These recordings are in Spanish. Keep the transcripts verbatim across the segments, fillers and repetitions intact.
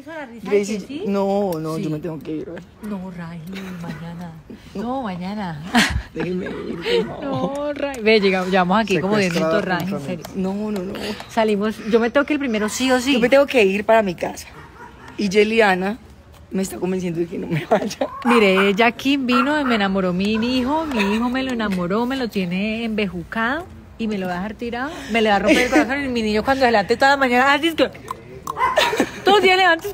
hizo la risa Gracie, de que sí? no, no, Sí. yo me tengo que ir. No, Ray, mañana. No, mañana. Déjenme ir, por favor. No, Ray. Ve, llegamos, llevamos aquí como diez minutos, Secuestrada Ray, en con serio. familia. No, no, no. Salimos, yo me tengo que ir primero sí o sí. Yo me tengo que ir para mi casa. Y Yeliana me está convenciendo de que no me vaya. Mire, Jackie vino y me enamoró mi hijo, mi hijo me lo enamoró, me lo tiene embejucado y me lo va a dejar tirado, me le va a romper el corazón y mi niño cuando se levante toda la mañana, así es que todos los días levantes.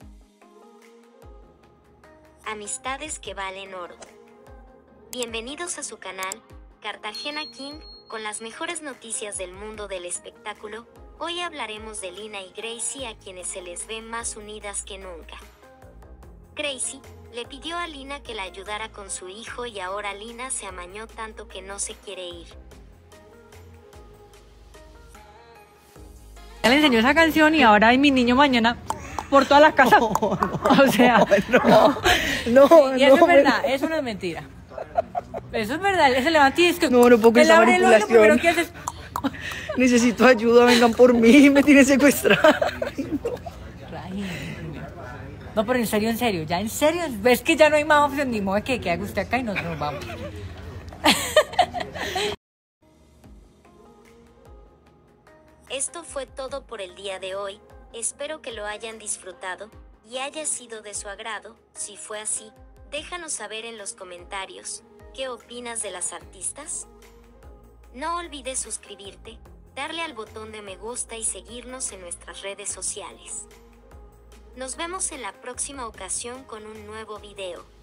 Amistades que valen oro. Bienvenidos a su canal, Cartagena King, con las mejores noticias del mundo del espectáculo. Hoy hablaremos de Lina y Gracie, a quienes se les ve más unidas que nunca. Gracie le pidió a Lina que la ayudara con su hijo y ahora Lina se amañó tanto que no se quiere ir. Ya le enseñó esa canción y ahora hay mi niño mañana por toda la casa. No, no, o sea, no, no, y eso no, es verdad, eso no es mentira. Eso es verdad, él se levanta y es que No, no puedo con él esa abre el ojo, lo primero que hace es... Necesito ayuda, vengan por mí, me tienen secuestrada. Ray. No, pero en serio, en serio, ya en serio, ves que ya no hay más opción, ni modo que que haga usted acá y nosotros nos vamos. Esto fue todo por el día de hoy, espero que lo hayan disfrutado y haya sido de su agrado. Si fue así, déjanos saber en los comentarios, ¿qué opinas de las artistas? No olvides suscribirte, darle al botón de me gusta y seguirnos en nuestras redes sociales. Nos vemos en la próxima ocasión con un nuevo video.